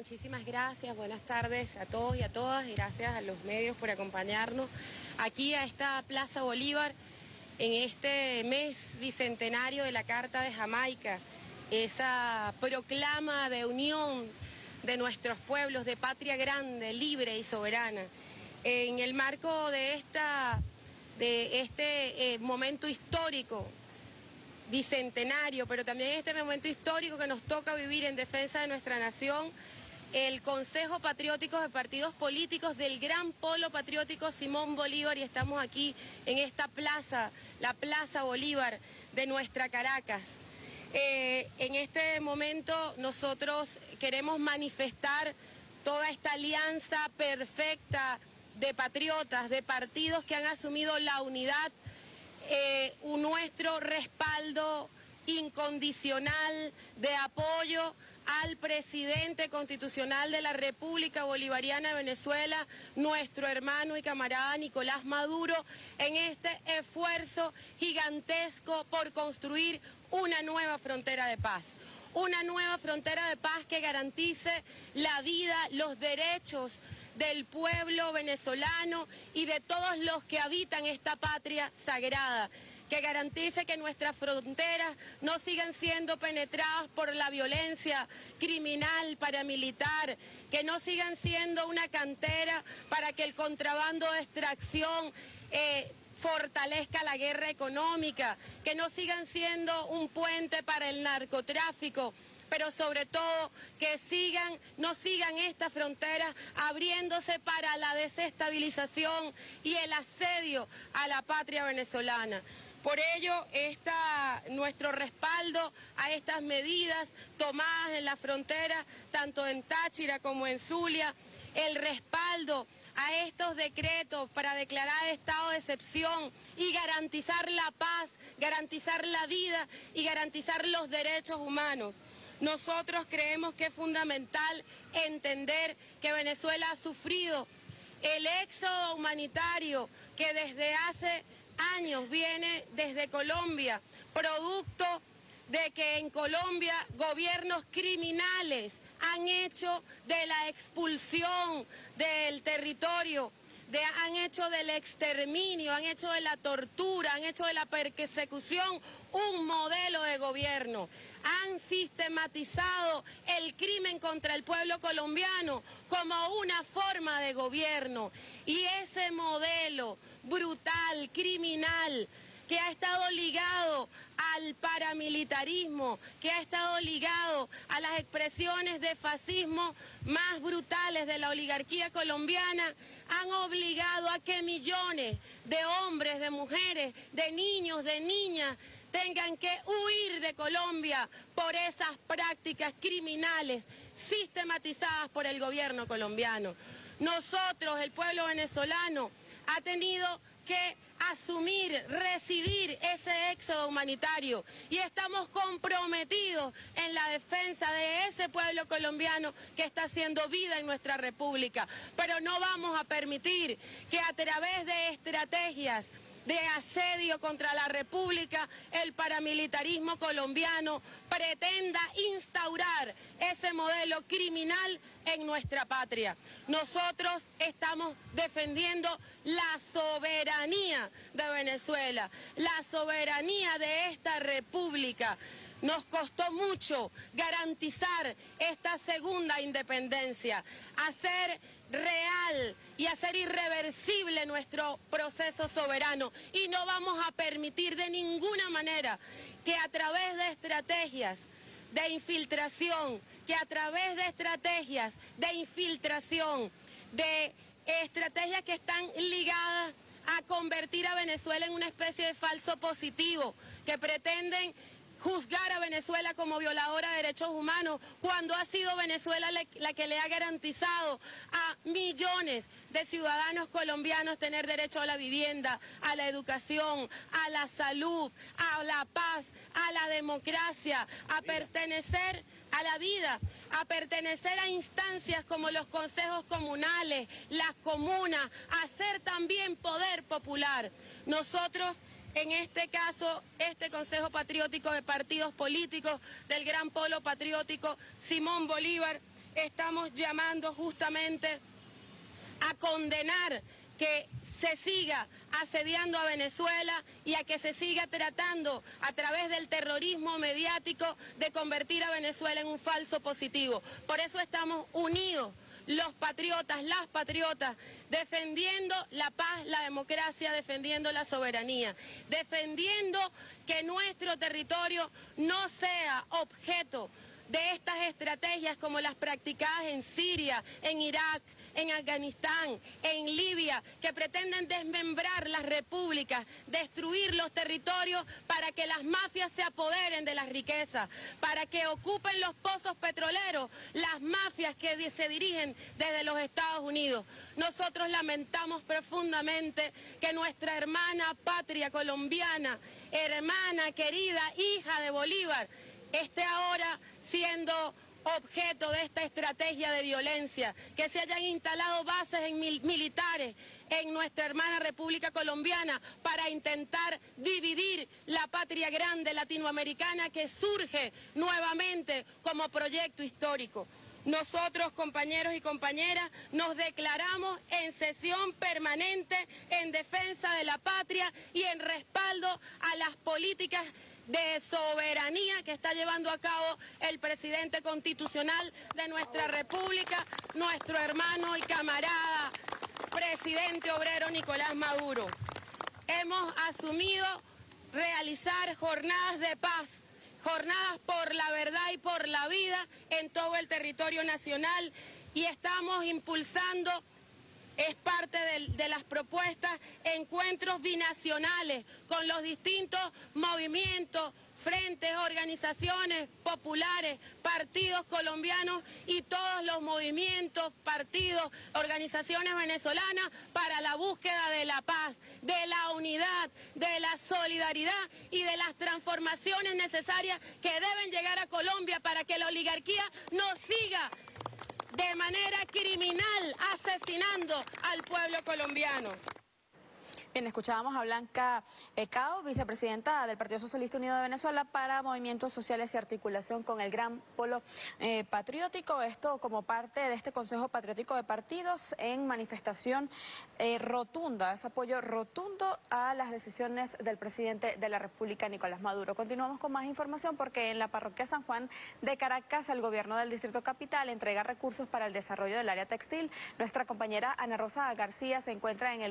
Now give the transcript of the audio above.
muchísimas gracias. Buenas tardes a todos y a todas. Gracias a los medios por acompañarnos aquí a esta Plaza Bolívar en este mes bicentenario de la Carta de Jamaica, esa proclama de unión de nuestros pueblos, de patria grande, libre y soberana. En el marco de este momento histórico, bicentenario, pero también este momento histórico que nos toca vivir en defensa de nuestra nación, el Consejo Patriótico de Partidos Políticos del Gran Polo Patriótico Simón Bolívar, y estamos aquí en esta plaza, la Plaza Bolívar de nuestra Caracas. En este momento nosotros queremos manifestar toda esta alianza perfecta de patriotas, de partidos que han asumido la unidad, nuestro respaldo incondicional de apoyo al presidente constitucional de la República Bolivariana de Venezuela, nuestro hermano y camarada Nicolás Maduro, en este esfuerzo gigantesco por construir una nueva frontera de paz. Una nueva frontera de paz que garantice la vida, los derechos del pueblo venezolano y de todos los que habitan esta patria sagrada, que garantice que nuestras fronteras no sigan siendo penetradas por la violencia criminal, paramilitar, que no sigan siendo una cantera para que el contrabando de extracción fortalezca la guerra económica, que no sigan siendo un puente para el narcotráfico, pero sobre todo que no sigan estas fronteras abriéndose para la desestabilización y el asedio a la patria venezolana. Por ello, nuestro respaldo a estas medidas tomadas en la frontera, tanto en Táchira como en Zulia, el respaldo a estos decretos para declarar estado de excepción y garantizar la paz, garantizar la vida y garantizar los derechos humanos. Nosotros creemos que es fundamental entender que Venezuela ha sufrido el éxodo humanitario que desde hace años viene desde Colombia, producto de que en Colombia gobiernos criminales han hecho de la expulsión del territorio, han hecho del exterminio, han hecho de la tortura, han hecho de la persecución un modelo de gobierno. Han sistematizado el crimen contra el pueblo colombiano como una forma de gobierno. Y ese modelo brutal, criminal, que ha estado ligado al paramilitarismo, que ha estado ligado a las expresiones de fascismo más brutales de la oligarquía colombiana, han obligado a que millones de hombres, de mujeres, de niños, de niñas, tengan que huir de Colombia por esas prácticas criminales sistematizadas por el gobierno colombiano. Nosotros, el pueblo venezolano, ha tenido que asumir, recibir ese éxodo humanitario y estamos comprometidos en la defensa de ese pueblo colombiano que está haciendo vida en nuestra república. Pero no vamos a permitir que a través de estrategias de asedio contra la República, el paramilitarismo colombiano pretenda instaurar ese modelo criminal en nuestra patria. Nosotros estamos defendiendo la soberanía de Venezuela, la soberanía de esta república. Nos costó mucho garantizar esta segunda independencia, hacer real y hacer irreversible nuestro proceso soberano. Y no vamos a permitir de ninguna manera que a través de estrategias de infiltración, de estrategias que están ligadas a convertir a Venezuela en una especie de falso positivo, que pretenden juzgar a Venezuela como violadora de derechos humanos, cuando ha sido Venezuela la que le ha garantizado a millones de ciudadanos colombianos tener derecho a la vivienda, a la educación, a la salud, a la paz, a la democracia, a pertenecer a la vida, a pertenecer a instancias como los consejos comunales, las comunas, a ser también poder popular. Nosotros, en este caso, este Consejo Patriótico de Partidos Políticos del Gran Polo Patriótico Simón Bolívar, estamos llamando justamente a condenar que se siga asediando a Venezuela y a que se siga tratando a través del terrorismo mediático de convertir a Venezuela en un falso positivo. Por eso estamos unidos, los patriotas, las patriotas, defendiendo la paz, la democracia, defendiendo la soberanía, defendiendo que nuestro territorio no sea objeto de estas estrategias como las practicadas en Siria, en Irak, en Afganistán, en Libia, que pretenden desmembrar las repúblicas, destruir los territorios para que las mafias se apoderen de las riquezas, para que ocupen los pozos petroleros las mafias que se dirigen desde los Estados Unidos. Nosotros lamentamos profundamente que nuestra hermana patria colombiana, hermana querida, hija de Bolívar, esté ahora siendo objeto de esta estrategia de violencia, que se hayan instalado bases militares en nuestra hermana República Colombiana para intentar dividir la patria grande latinoamericana que surge nuevamente como proyecto histórico. Nosotros, compañeros y compañeras, nos declaramos en sesión permanente en defensa de la patria y en respaldo a las políticas de soberanía que está llevando a cabo el presidente constitucional de nuestra República, nuestro hermano y camarada, presidente obrero Nicolás Maduro. Hemos asumido realizar jornadas de paz, jornadas por la verdad y por la vida en todo el territorio nacional, y estamos impulsando, es parte de las propuestas, encuentros binacionales con los distintos movimientos, frentes, organizaciones populares, partidos colombianos y todos los movimientos, partidos, organizaciones venezolanas para la búsqueda de la paz, de la unidad, de la solidaridad y de las transformaciones necesarias que deben llegar a Colombia para que la oligarquía no siga de manera criminal asesinando al pueblo colombiano. Bien, escuchábamos a Blanca Cao, vicepresidenta del Partido Socialista Unido de Venezuela para Movimientos Sociales y Articulación con el Gran Polo Patriótico. Esto como parte de este Consejo Patriótico de Partidos en manifestación rotunda, es apoyo rotundo a las decisiones del presidente de la República, Nicolás Maduro. Continuamos con más información porque en la parroquia San Juan de Caracas, el gobierno del Distrito Capital entrega recursos para el desarrollo del área textil. Nuestra compañera Ana Rosa García se encuentra en el